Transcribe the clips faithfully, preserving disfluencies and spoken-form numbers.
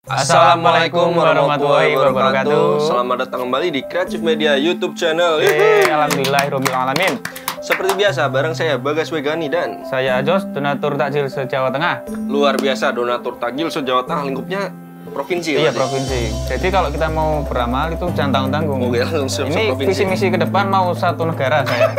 Assalamualaikum warahmatullahi wabarakatuh. Selamat datang kembali di Creative Media YouTube channel. Yeay, alhamdulillahirabbil alamin. Seperti biasa, bareng saya Bagas Wegani dan saya Ajos, donatur takjil se-Jawa Tengah. Luar biasa, donatur takjil se-Jawa Tengah, lingkupnya provinsi. Iya, ya, provinsi. Jadi kalau kita mau beramal itu jangan tanggung-tanggung. Oke, langsung Ini visi misi ke depan mau satu negara saya.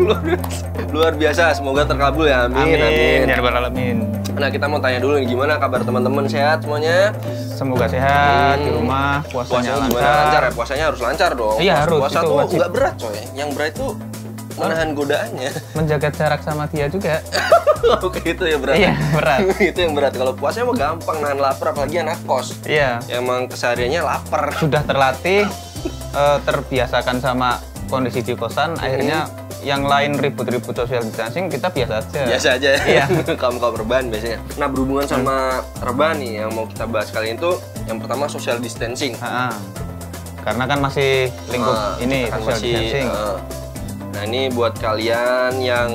Luar biasa, semoga terkabul ya. Amin. Amin. Ya rabbal alamin. Nah, kita mau tanya dulu nih, gimana kabar teman-teman, sehat semuanya? Semoga sehat Hmm. di rumah, puasanya, Puasanya gimana? lancar. Lancar ya, puasanya harus lancar dong. Iya, harus, Puasa itu tuh wajib. nggak berat coy, yang berat tuh menahan godaannya. Menjaga jarak sama dia juga. Oke, itu ya berat. Iya, berat. Itu yang berat. Kalau puasanya mah gampang nahan lapar, apalagi anak kos. Iya. Ya, emang kesehariannya lapar. Sudah terlatih, eh, terbiasakan sama kondisi di kosan, akhirnya yang lain ribut-ribut social distancing, kita biasa aja. Biasa aja ya. Iya. Kaum-kaum rebahan biasanya. Nah, berhubungan sama rebahan nih yang mau kita bahas kali ini tuh, yang pertama social distancing. Ha-ha. Karena kan masih lingkup Nah, ini kita kan social masih, distancing. uh, nah, ini buat kalian yang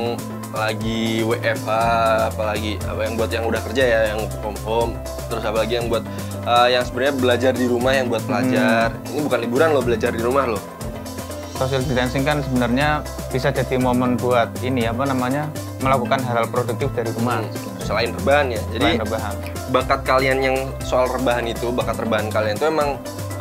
lagi W F H, apalagi apa yang buat yang udah kerja ya, yang from home, terus apalagi yang buat uh, yang sebenarnya belajar di rumah, yang buat pelajar. Hmm. Ini bukan liburan loh, belajar di rumah loh. Social distancing kan sebenarnya bisa jadi momen buat ini apa namanya melakukan hal-hal produktif dari rumah. Hmm, selain rebahan ya. Jadi Selain rebahan. bakat kalian yang soal rebahan itu, bakat rebahan kalian itu emang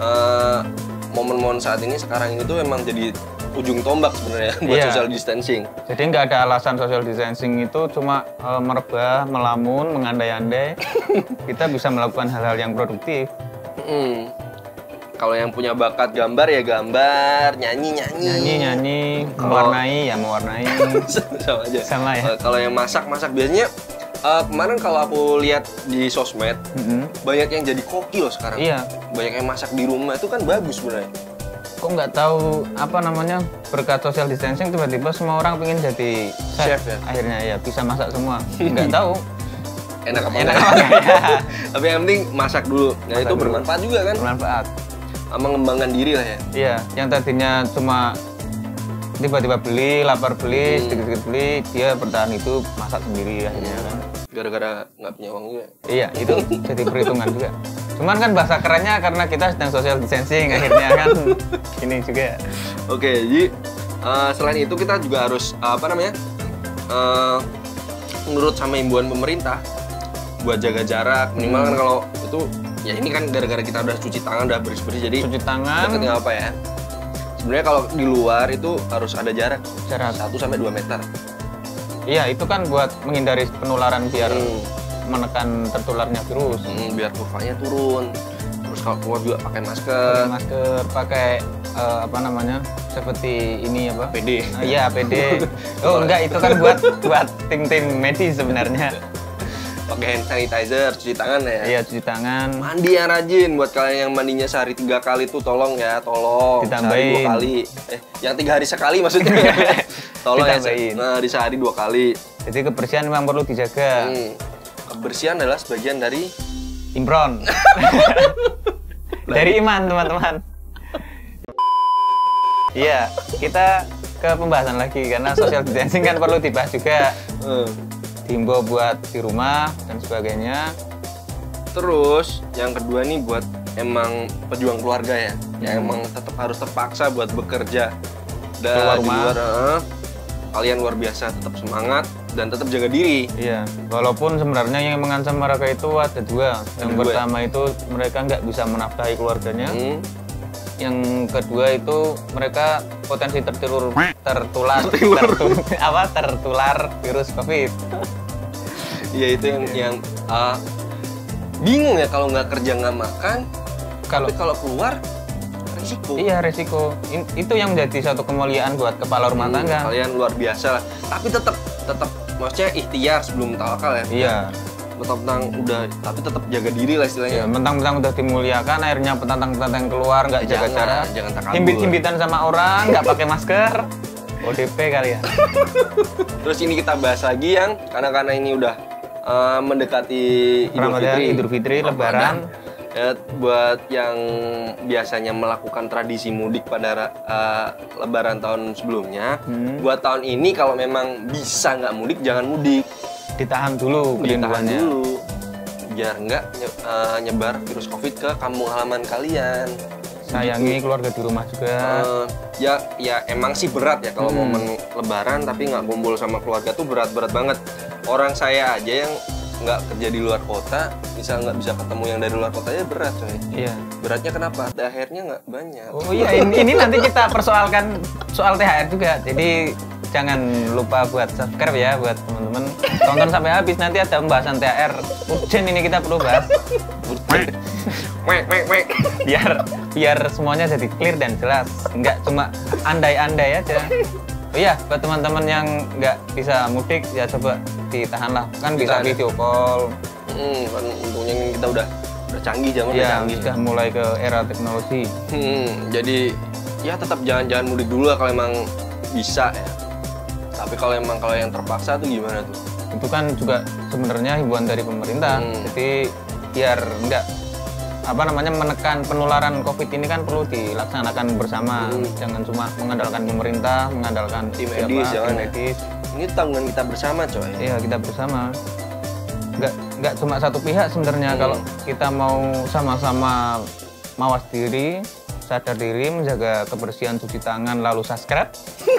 uh, momen-momen saat ini sekarang ini tuh emang jadi ujung tombak sebenarnya buat Iya. social distancing. Jadi nggak ada alasan social distancing itu cuma eh, merebah, melamun, mengandai-andai. Kita bisa melakukan hal-hal yang produktif. Hmm. Kalau yang punya bakat gambar ya gambar, nyanyi-nyanyi. Nyanyi-nyanyi, Kalau- mewarnai ya mewarnai. Sama aja. Sama ya. Uh, kalau yang masak-masak biasanya uh, kemarin kalau aku lihat di sosmed Mm-mm. banyak yang jadi koki loh sekarang. Iya. Banyak yang masak di rumah itu kan bagus sebenarnya. Kok nggak tahu apa namanya berkat social distancing tiba-tiba semua orang pengen jadi chef, Chef ya? akhirnya ya bisa masak semua. Nggak tahu. Enak apa Enak enggak? apa enggak ya? Tapi yang penting masak dulu. Nah, Masak itu dulu. bermanfaat juga kan? Bermanfaat. Mengembangkan diri lah ya. Iya, yang tadinya cuma tiba-tiba beli, lapar beli, Hmm. sedikit-sedikit beli, dia bertahan hidup masak sendiri akhirnya kan. Gara-gara nggak punya uang juga. Iya, itu jadi perhitungan juga. Cuman kan bahasa kerennya karena kita sedang social distancing akhirnya kan ini juga. Oke, jadi uh, selain itu kita juga harus uh, apa namanya? Uh, menurut sama himbauan pemerintah buat jaga jarak minimal kan kalau itu ya ini kan gara-gara kita udah cuci tangan udah bersih-bersih jadi Cuci tangan, deketnya apa ya? Sebenarnya kalau di luar itu harus ada jarak jarak. satu sampai dua meter. Iya, itu kan buat menghindari penularan biar Hmm. menekan tertularnya virus. Hmm, biar kurvanya turun. Terus kalau keluar juga pakai masker. Pakai masker, pakai eh, apa namanya? Seperti ini apa? A P D. Ah, iya, A P D. Oh, enggak, itu kan buat buat tim-tim medis sebenarnya. Pakai hand sanitizer, cuci tangan ya. Iya, cuci tangan. Mandi yang rajin buat kalian yang mandinya sehari tiga kali tuh tolong ya, tolong. Sehari Ditambahin. dua kali. Eh, yang tiga hari sekali maksudnya. Tolong ya. Ditambahin. Nah, di sehari dua kali. Jadi kebersihan memang perlu dijaga. Hmm. Kebersihan adalah sebagian dari Imron. Dari iman, teman-teman. Iya, kita ke pembahasan lagi karena social distancing kan perlu dibahas juga. eh, Dihimbau buat di rumah dan sebagainya. Terus yang kedua nih buat emang pejuang keluarga ya, yang Hmm. emang tetap harus terpaksa buat bekerja dan Keluar di rumah. luar, eh, kalian luar biasa tetap semangat dan tetap jaga diri. Iya, walaupun sebenarnya yang mengancam mereka itu ada dua. Yang Ada dua. pertama itu mereka nggak bisa menafkahi keluarganya. Hmm. Yang kedua itu mereka potensi tertular tertular Tertular. tertu- apa tertular virus COVID. Iya itu yang yang uh, bingung ya kalau nggak kerja nggak makan, Kalau tapi kalau keluar risiko. iya resiko In- itu yang menjadi satu kemuliaan buat kepala rumah Hmm, tangga. Kalian luar biasa lah. Tapi tetap tetap maksudnya ikhtiar sebelum tawakal ya. Iya. Mentang-mentang udah tapi tetap jaga diri lah Ya, istilahnya. mentang-mentang udah dimuliakan, akhirnya petantang-petantang keluar nggak jaga Jangan, jarak, jangan takabur. himbit-himbitan sama orang, nggak pakai masker, O D P kali ya. Terus ini kita bahas lagi yang karena karena ini udah uh, mendekati Idul Ramadan, Fitri, Idul Fitri, Lebaran. Ya, buat yang biasanya melakukan tradisi mudik pada uh, Lebaran tahun sebelumnya, Hmm. buat tahun ini kalau memang bisa nggak mudik jangan mudik, Ditahan dulu ditahan kerinduannya. dulu. biar nggak nye- uh, nyebar virus COVID ke kampung halaman kalian. Sayangi keluarga di rumah juga. Uh, ya, ya emang sih berat ya kalau Hmm. momen Lebaran tapi nggak kumpul sama keluarga tuh berat-berat banget. Orang saya aja yang nggak kerja di luar kota, misal nggak bisa ketemu yang dari luar kota aja berat coy. Iya. Beratnya kenapa? T H R-nya nggak banyak. Oh iya, ini, ini nanti kita persoalkan soal T H R juga. Jadi jangan lupa buat subscribe ya buat teman-teman. Tonton sampai habis, nanti ada pembahasan T H R. Urgent ini kita perlu bahas. Wek, wek, wek. Biar biar semuanya jadi clear dan jelas. Nggak cuma andai-andai aja. Oh iya, buat teman-teman yang nggak bisa mudik ya coba ditahan lah. Kan bisa Ditahan. video call. Hmm, kan untungnya ini kita udah udah canggih, zaman udah Ya, canggih. sudah mulai ke era teknologi. Hmm, jadi ya tetap jangan-jangan mudik dulu lah kalau emang bisa ya. Tapi kalau emang kalau yang terpaksa tuh gimana tuh? Itu kan juga sebenarnya himbauan dari pemerintah. Hmm. Jadi biar nggak apa namanya menekan penularan COVID ini kan perlu dilaksanakan bersama. Hmm. Jangan cuma mengandalkan pemerintah, mengandalkan Tim siapa, medis, jangan tim ya. medis. Ini tanggungan kita bersama coy. Iya, kita bersama. Nggak nggak cuma satu pihak sebenarnya. Hmm. Kalau kita mau sama-sama mawas diri, sadar diri, menjaga kebersihan, cuci tangan, lalu subscribe,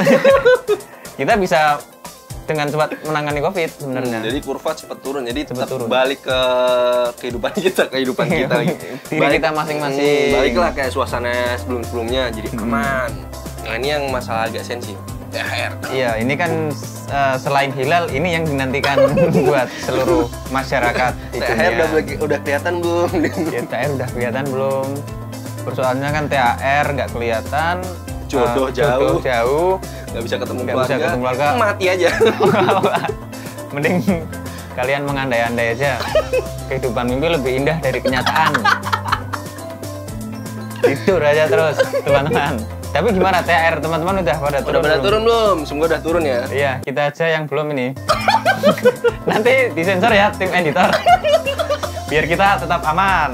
kita bisa dengan cepat menangani COVID sebenarnya. Hmm, jadi kurva cepat turun, jadi Cepat tetap turun. balik ke kehidupan kita, kehidupan kita lagi. Diri kita masing-masing. hmm, baliklah kayak suasana sebelum-sebelumnya, jadi Hmm. aman. Nah ini yang masalah agak sensi, T H R. Iya, ini kan uh, selain hilal, ini yang dinantikan buat seluruh masyarakat di T H R dunia. udah, udah kelihatan belum? Ya, T H R udah kelihatan belum? Persoalannya kan T H R nggak kelihatan, Jodoh uh, jauh. jodoh jauh, Nggak bisa ketemu nggak keluarga, bisa ketemu keluarga. mati aja. Mending kalian mengandai-andai aja. Kehidupan mimpi lebih indah dari kenyataan. Tidur aja terus, teman-teman. Tapi gimana T H R teman-teman udah pada turun? Udah pada belum? turun belum? Semoga udah turun ya. Iya, kita aja yang belum ini. Nanti disensor ya tim editor. Biar kita tetap aman.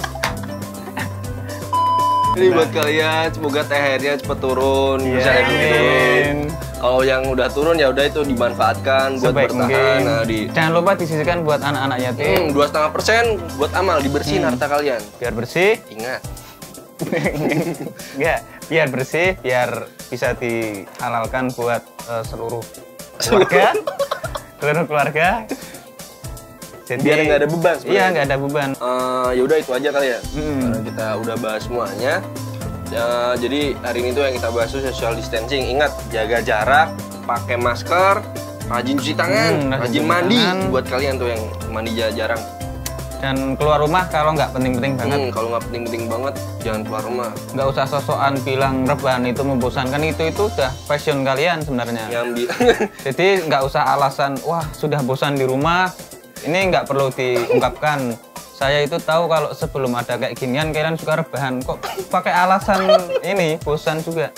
Jadi buat kalian semoga T H R-nya cepet turun, Iya, bisa lebih turun. amin. Kalau yang udah turun ya udah itu dimanfaatkan buat Sebaik bertahan. mungkin. Nah, di Jangan lupa disisihkan buat anak-anak yatim. dua setengah persen buat amal dibersihin Hmm. harta kalian. Biar bersih. Ingat, Enggak, biar bersih, biar bisa dihalalkan buat eh, seluruh keluarga. Seluruh keluarga. Jadi, biar nggak ada beban. Iya, nggak ada beban. Uh, ya udah itu aja kali ya. Hmm. Karena kita udah bahas semuanya. Ya, jadi hari ini tuh yang kita bahas tuh social distancing. Ingat, jaga jarak, pakai masker, rajin cuci tangan, Hmm, rajin rajin cuci mandi. tangan. Buat kalian tuh yang mandi ja- jarang. Dan keluar rumah kalau nggak penting-penting banget. Hmm, kalau nggak penting-penting banget, jangan keluar rumah. Nggak usah sosokan bilang rebahan itu membosankan, itu itu udah passion kalian sebenarnya. Yang di Jadi nggak usah alasan, wah sudah bosan di rumah. Ini nggak perlu diungkapkan. Saya itu tahu kalau sebelum ada kayak ginian kalian suka rebahan. Kok pakai alasan ini bosan juga.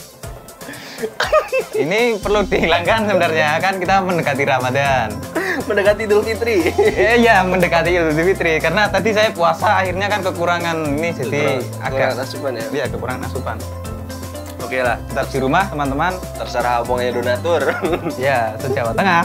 Ini perlu dihilangkan sebenarnya, kan kita mendekati Ramadan. mendekati Idul Fitri. Eh, Iya, mendekati Idul Fitri. Karena tadi saya puasa akhirnya kan kekurangan ini jadi Kurang- agak kurang asupan ya. Iya, kekurangan asupan. Oke lah, Tetap di rumah teman-teman. terserah abangnya donatur. Ya, se-Jawa Tengah.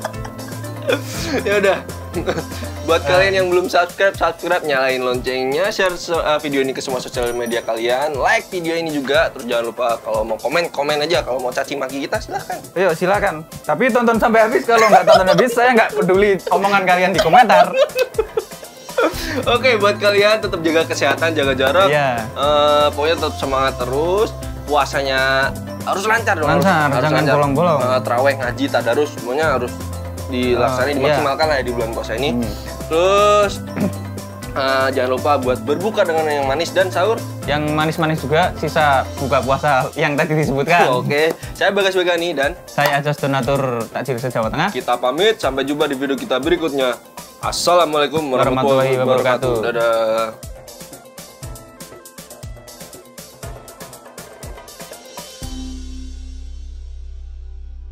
Ya udah. Buat kalian yang belum subscribe, subscribe, nyalain loncengnya, share se- uh, video ini ke semua sosial media kalian, like video ini juga, terus jangan lupa kalau mau komen, komen aja, kalau mau caci maki kita silahkan. Ayo silakan. Tapi tonton sampai habis. Kalau nggak tonton habis, saya nggak peduli omongan kalian di komentar. Oke, buat kalian tetap jaga kesehatan, jaga jarak. Iya. Eh, pokoknya tetap semangat terus. Puasanya harus lancar dong. Lancar, harus, harus jangan bolong-bolong. Eh, terawih, ngaji, tadarus, semuanya harus dilaksanain, Eh, dimaksimalkan lah ya di bulan puasa ini. Hmm. Terus eh, jangan lupa buat berbuka dengan yang manis dan sahur. Yang manis-manis juga sisa buka puasa yang tadi disebutkan. Oke, saya Bagas Begani dan Saya Ajos Donatur Takjil se-Jawa Tengah. kita pamit. Sampai jumpa di video kita berikutnya. Assalamualaikum warahmatullahi Warahmatullahi wabarakatuh. wabarakatuh. Dadah.